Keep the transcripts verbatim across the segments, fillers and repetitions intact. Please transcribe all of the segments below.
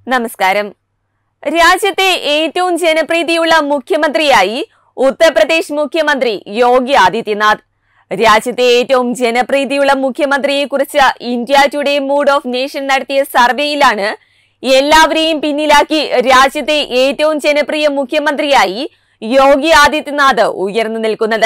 നമസ്കാരം. രാജ്യത്തെ ഏറ്റവും ജനപ്രീതിയുള്ള മുഖ്യമന്ത്രിയായി ഉത്തർപ്രദേശ് മുഖ്യമന്ത്രി യോഗി ആദിത്യനാഥ്. രാജ്യത്തെ ഏറ്റവും ജനപ്രീതിയുള്ള മുഖ്യമന്ത്രിയെ കുറിച്ച് India today mood of nation നടത്തിയ സർവേയിലാണ് എല്ലാവരെയും പിന്നിലാക്കി രാജ്യത്തെ ഏറ്റവും ജനപ്രിയ മുഖ്യമന്ത്രിയായി യോഗി ആദിത്യനാഥ് ഉയർന്നു നിൽക്കുന്നത്.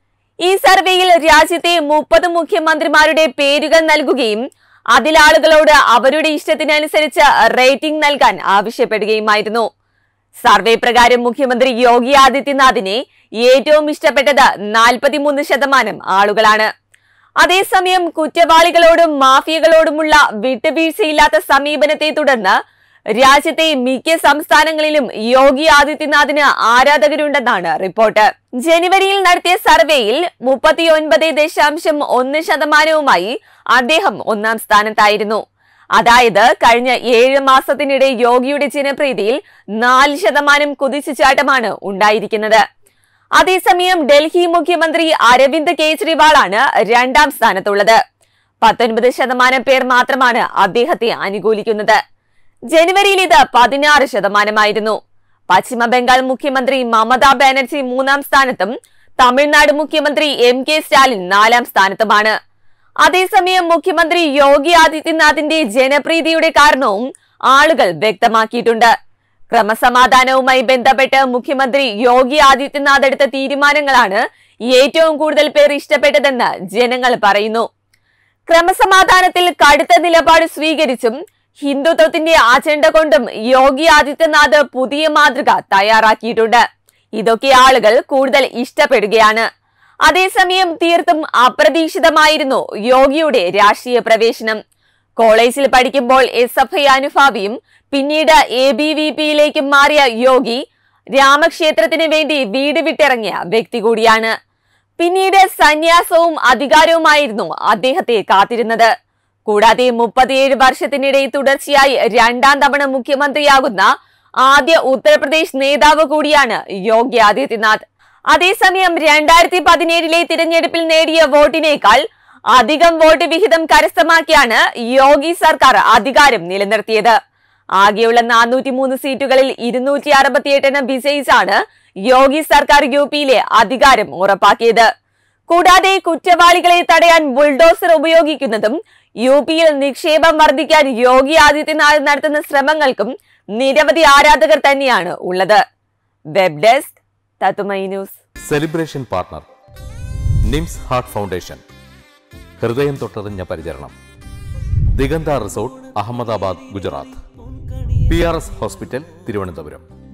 ഈ സർവേയിൽ രാജ്യത്തെ മുപ്പത് മുഖ്യമന്ത്രിമാരുടെ പേരുകൾ നൽകുകയും അതിലാളുകളോട് അവരുടെ ഇഷ്ടത്തിനനുസരിച്ച് റേറ്റിംഗ് നൽകാൻ ആവശ്യപ്പെടുകയുമായിരുന്നു. സർവേ പ്രകാരം മുഖ്യമന്ത്രി യോഗി ആദിത്യനാഥിനെ ഏറ്റവും ഇഷ്ടപ്പെട്ടത് നാൽപ്പത്തിമൂന്ന് ശതമാനം ആളുകളാണ്. അതേസമയം കുറ്റവാളികളോടും മാഫിയകളോടുമുള്ള വിട്ടുവീഴ്ചയില്ലാത്ത സമീപനത്തെ തുടർന്ന് രാജ്യത്തെ മിക്ക സംസ്ഥാനങ്ങളിലും യോഗി ആദിത്യനാഥിന് ആരാധകരുണ്ടെന്നാണ് റിപ്പോർട്ട്. ജനുവരിയിൽ നടത്തിയ സർവേയിൽ മുപ്പത്തി ഒൻപത് ദശാംശം ഒന്ന് ശതമാനവുമായി അദ്ദേഹം ഒന്നാം സ്ഥാനത്തായിരുന്നു. അതായത് കഴിഞ്ഞ ഏഴ് മാസത്തിനിടെ യോഗിയുടെ ജനപ്രീതിയിൽ നാല് ശതമാനം കുതിച്ചുചാട്ടമാണ് ഉണ്ടായിരിക്കുന്നത്. അതേസമയം ഡൽഹി മുഖ്യമന്ത്രി അരവിന്ദ് കെജ്രിവാൾ ആണ് രണ്ടാം സ്ഥാനത്തുള്ളത്. പത്തൊൻപത് ശതമാനം പേർ മാത്രമാണ് അദ്ദേഹത്തെ അനുകൂലിക്കുന്നത്. ജനുവരിയിൽ ഇത് പതിനാറ് ശതമാനമായിരുന്നു. പശ്ചിമ ബംഗാൾ മുഖ്യമന്ത്രി മമതാബാനർജി മൂന്നാം സ്ഥാനത്തും തമിഴ്നാട് മുഖ്യമന്ത്രി എം കെ സ്റ്റാലിൻ നാലാം സ്ഥാനത്തുമാണ്. അതേസമയം മുഖ്യമന്ത്രി യോഗി ആദിത്യനാഥിന്റെ ജനപ്രീതിയുടെ കാരണവും ആളുകൾ വ്യക്തമാക്കിയിട്ടുണ്ട്. ക്രമസമാധാനവുമായി ബന്ധപ്പെട്ട് മുഖ്യമന്ത്രി യോഗി ആദിത്യനാഥ് എടുത്ത തീരുമാനങ്ങളാണ് ഏറ്റവും കൂടുതൽ പേർ ഇഷ്ടപ്പെട്ടതെന്ന് ജനങ്ങൾ പറയുന്നു. ക്രമസമാധാനത്തിൽ കടുത്ത നിലപാട് സ്വീകരിച്ചും ഹിന്ദുത്വത്തിന്റെ അജണ്ട കൊണ്ടും യോഗി ആദിത്യനാഥ് പുതിയ മാതൃക തയ്യാറാക്കിയിട്ടുണ്ട്. ഇതൊക്കെ ആളുകൾ കൂടുതൽ ഇഷ്ടപ്പെടുകയാണ്. അതേസമയം തീർത്തും അപ്രതീക്ഷിതമായിരുന്നു യോഗിയുടെ രാഷ്ട്രീയ പ്രവേശനം. കോളേജിൽ പഠിക്കുമ്പോൾ എസ് എഫ് ഐ അനുഭാവിയും പിന്നീട് എ ബി വി പിയിലേക്കും മാറിയ യോഗി രാമക്ഷേത്രത്തിന് വേണ്ടി വീട് വിട്ടിറങ്ങിയ വ്യക്തി കൂടിയാണ്. പിന്നീട് സന്യാസവും അധികാരവുമായിരുന്നു അദ്ദേഹത്തെ കാത്തിരുന്നത്. കൂടാതെ മുപ്പത്തിയേഴ് വർഷത്തിനിടെ തുടർച്ചയായി രണ്ടാം തവണ മുഖ്യമന്ത്രിയാകുന്ന ആദ്യ ഉത്തർപ്രദേശ് നേതാവ് കൂടിയാണ് യോഗി ആദിത്യനാഥ്. അതേസമയം രണ്ടായിരത്തി പതിനേഴിലെ തിരഞ്ഞെടുപ്പിൽ നേടിയ വോട്ടിനേക്കാൾ അധികം വോട്ട് വിഹിതം കരസ്ഥമാക്കിയാണ് യോഗി സർക്കാർ അധികാരം നിലനിർത്തിയത്. ആകെയുള്ള നാനൂറ്റി മൂന്ന് സീറ്റുകളിൽ ഇരുന്നൂറ്റി അറുപത്തിയെട്ടെണ്ണം വിജയിച്ചാണ് യോഗി സർക്കാർ യു പിയിലെ അധികാരം ഉറപ്പാക്കിയത്. കൂടാതെ കുറ്റവാളികളെ തടയാൻ ബുൾഡോസർ ഉപയോഗിക്കുന്നതും യു പിയിൽ നിക്ഷേപം വർദ്ധിക്കാൻ യോഗി ആദിത്യനാഥ് നടത്തുന്ന ശ്രമങ്ങൾക്കും നിരവധി ആരാധകർ തന്നെയാണ് ഉള്ളത്. Web desk Tatwamayi news. Celebration partner NIMS heart foundation. ഹൃദയം തൊട്ടറിഞ്ഞ പരിചരണം. Digantha resort, Ahmedabad, Gujarat. P R S hospital, Thiruvananthapuram.